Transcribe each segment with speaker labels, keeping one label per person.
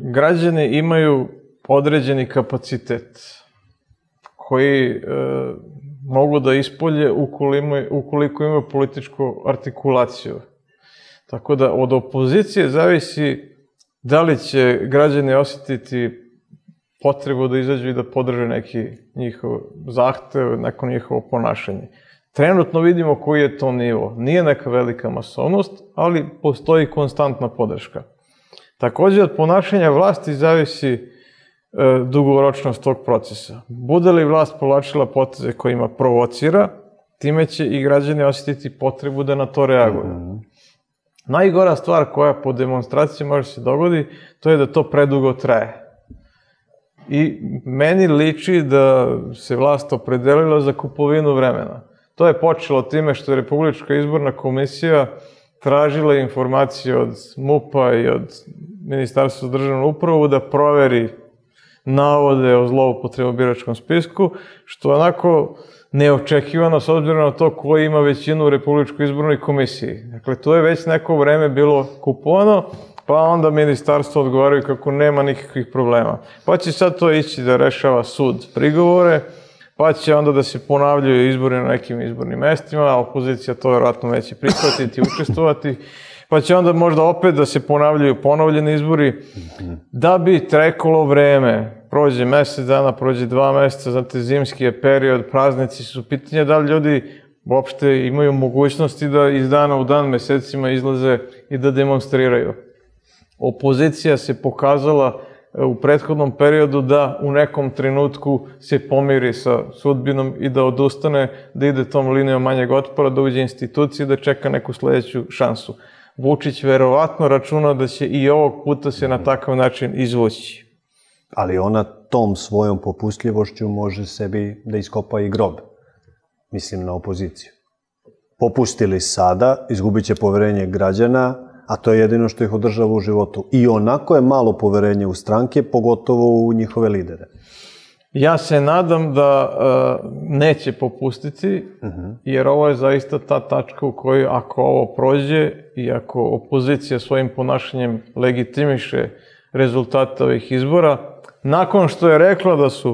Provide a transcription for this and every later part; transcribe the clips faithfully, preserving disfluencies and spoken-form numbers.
Speaker 1: građani imaju određeni kapacitet koji e, mogu da ispolje ukoliko imaju političku artikulaciju. Tako da od opozicije zavisi da li će građani osjetiti potrebu da izađu i da podrže neki njihov zahtev, neko njihovo ponašanje. Trenutno vidimo koji je to nivo. Nije neka velika masovnost, ali postoji konstantna podrška. Takođe, od ponašanja vlasti zavisi e, dugoročnost tog procesa. Bude li vlast povlačila poteze kojima provocira, time će i građani osjetiti potrebu da na to reaguju. Mm-hmm. Najgora stvar koja po demonstraciji može se dogodi, to je da to predugo traje. I meni liči da se vlast opredelila za kupovinu vremena. To je počelo time što je Republička izborna komisija tražila informacije od MUP-a i od Ministarstva za državnu upravu da proveri navode o zloupotrebi u biračkom spisku, što je onako neočekivano s obzirom na to ko ima većinu u Republičkoj izbornoj komisiji. Dakle, to je već neko vreme bilo kupovano, pa onda ministarstvo odgovaraju kako nema nikakvih problema. Pa će sad to ići da rešava sud prigovore, pa će onda da se ponavljaju izbori na nekim izbornim mestima, a opozicija to vjerojatno neće prihvatiti i učestvovati, pa će onda možda opet da se ponavljaju ponovljeni izbori, da bi trekalo vreme, prođe mesec dana, prođe dva meseca, znate, zimski je period, praznici su, pitanje da li ljudi uopšte imaju mogućnosti da iz dana u dan mesecima izlaze i da demonstriraju. Opozicija se pokazala u prethodnom periodu da u nekom trenutku se pomiri sa sudbinom i da odustane, da ide tom linijom manjeg otpora, da uđe institucije i da čeka neku sledeću šansu. Vučić verovatno računa da će i ovog puta se na takav način izvući.
Speaker 2: Ali ona tom svojom popustljivošću može sebi da iskopa i grob. Mislim na opoziciju. Popustili sada, izgubit će poverenje građana, a to je jedino što ih održava u životu. I onako je malo poverenje u stranke, pogotovo u njihove lidere.
Speaker 1: Ja se nadam da uh, neće popustiti, uh-huh. jer ovo je zaista ta tačka u kojoj ako ovo prođe i ako opozicija svojim ponašanjem legitimiše rezultate ovih izbora, nakon što je rekla da su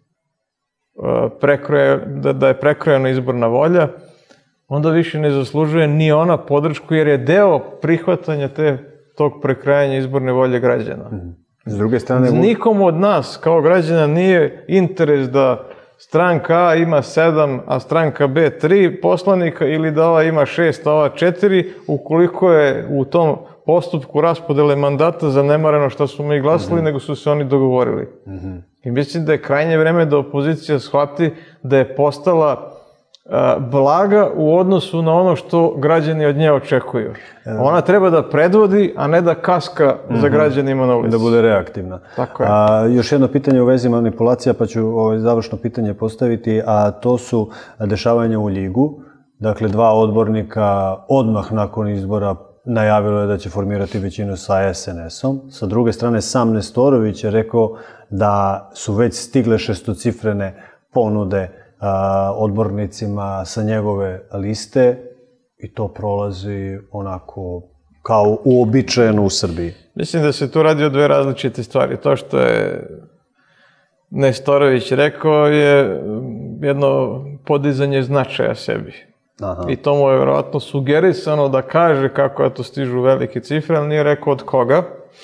Speaker 1: uh, prekroje, da, da je prekrojena izborna volja, onda više ne zaslužuje ni ona podršku, jer je deo prihvatanja te, tog prekrajanja izborne volje građana. Mm.
Speaker 2: S druge strane...
Speaker 1: Nikom od nas, kao građana, nije interes da stranka A ima sedam, a stranka B tri poslanika, ili da ova ima šest, a ova četiri, ukoliko je u tom postupku raspodele mandata zanemareno što smo mi glasali, mm-hmm. nego su se oni dogovorili. Mm-hmm. I mislim da je krajnje vreme da opozicija shvati da je postala blaga u odnosu na ono što građani od nje očekuju. Ona treba da predvodi, a ne da kaska mm-hmm. za građanima na ulici.
Speaker 2: Da bude reaktivna.
Speaker 1: Tako je.
Speaker 2: A, još jedno pitanje u vezi manipulacija, pa ću ovaj završno pitanje postaviti, a to su dešavanja u Ljigu. Dakle, dva odbornika odmah nakon izbora najavilo je da će formirati većinu sa es en esom. Sa druge strane, sam Nestorović je rekao da su već stigle šestocifrene ponude odbornicima sa njegove liste i to prolazi onako kao uobičajeno u Srbiji.
Speaker 1: Mislim da se tu radi o dve različite stvari. To što je Nestorović rekao je jedno podizanje značaja sebi. Aha. I to mu je vjerojatno sugerisano da kaže kako eto stižu velike cifre, ali nije rekao od koga.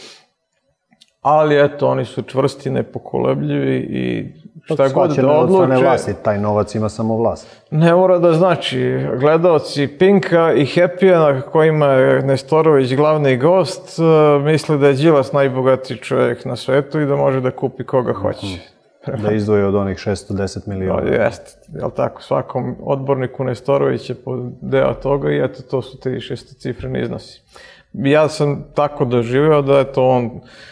Speaker 1: Ali eto, oni su čvrsti, nepokolebljivi i šta god da odluče...
Speaker 2: Vlasti, taj novac ima samo vlast.
Speaker 1: Ne mora da znači. Gledaoci Pinka i Happy-a, na kojima je Nestorović glavni gost, misle da je Đilas najbogatiji čovjek na svetu i da može da kupi koga hoće.
Speaker 2: Mm-hmm. Da izdvoje od onih šesto deset miliona.
Speaker 1: No, jeste. Jel tako? Svakom odborniku Nestorović je deo toga i eto, to su ti šestocifreni iznosi. Ja sam tako doživio da je to on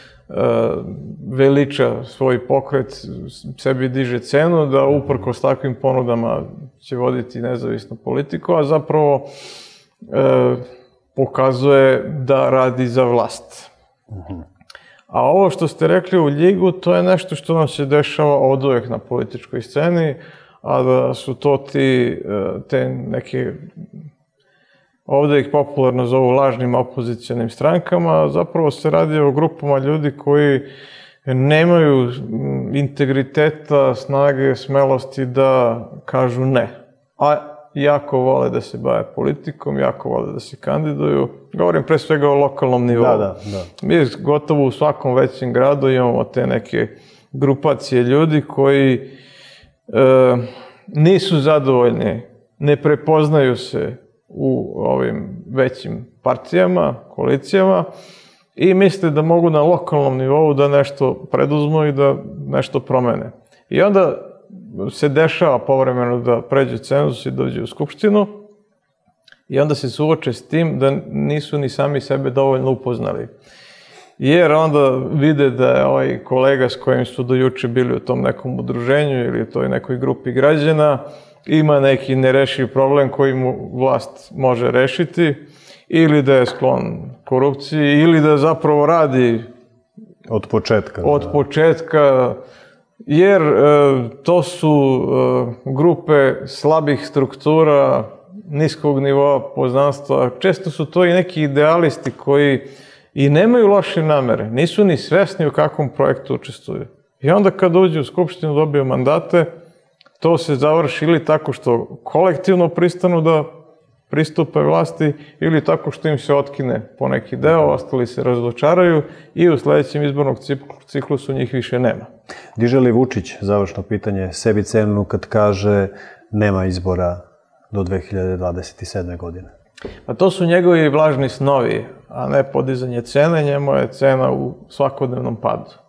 Speaker 1: veliča svoj pokret, sebi diže cenu, da uprkos takvim ponudama će voditi nezavisnu politiku, a zapravo e, pokazuje da radi za vlast. A ovo što ste rekli u Ljigu, to je nešto što nam se dešava oduvek na političkoj sceni, a da su to ti, te neke ovde ih popularno zovu lažnim opozicijalnim strankama, a zapravo se radi o grupama ljudi koji nemaju integriteta, snage, smelosti da kažu ne. A jako vole da se bave politikom, jako vole da se kandiduju. Govorim pre svega o lokalnom nivou.
Speaker 2: Da, da, da.
Speaker 1: Mi gotovo u svakom većem gradu imamo te neke grupacije ljudi koji e, nisu zadovoljni, ne prepoznaju se u ovim većim partijama, koalicijama i misle da mogu na lokalnom nivou da nešto preduzmu i da nešto promene. I onda se dešava povremeno da pređu cenzus i dođu u Skupštinu i onda se suoče s tim da nisu ni sami sebe dovoljno upoznali. Jer onda vide da je ovaj kolega s kojim su do juče bili u tom nekom udruženju ili toj nekoj grupi građana ima neki nerešiv problem koji mu vlast može rešiti ili da je sklon korupciji ili da zapravo radi
Speaker 2: od početka.
Speaker 1: Od da. početka, jer e, to su e, grupe slabih struktura, niskog nivoa poznanstva. Često su to i neki idealisti koji i nemaju loše namere, nisu ni svesni u kakvom projektu učestvuju. I onda kad uđu u Skupštinu, dobiju mandate, to se završi ili tako što kolektivno pristanu da pristupe vlasti ili tako što im se otkine poneki deo, ostali se razočaraju i u sledećem izbornom ciklusu njih više nema.
Speaker 2: Diže li Vučić, završno pitanje, sebi cenu kad kaže nema izbora do dve hiljade dvadeset sedme. godine?
Speaker 1: Pa to su njegovi vlažni snovi, a ne podizanje cene, njemu je cena u svakodnevnom padu.